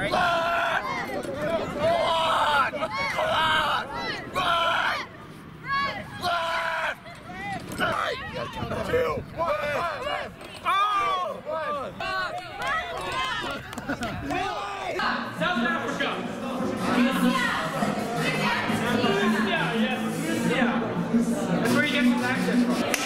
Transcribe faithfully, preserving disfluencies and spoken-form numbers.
right? Left! Go on! Go on! Right! Left! Right! Two! One! Left! Oh! One! South Africa! Yeah, yeah. Yeah. That's where you get some access from.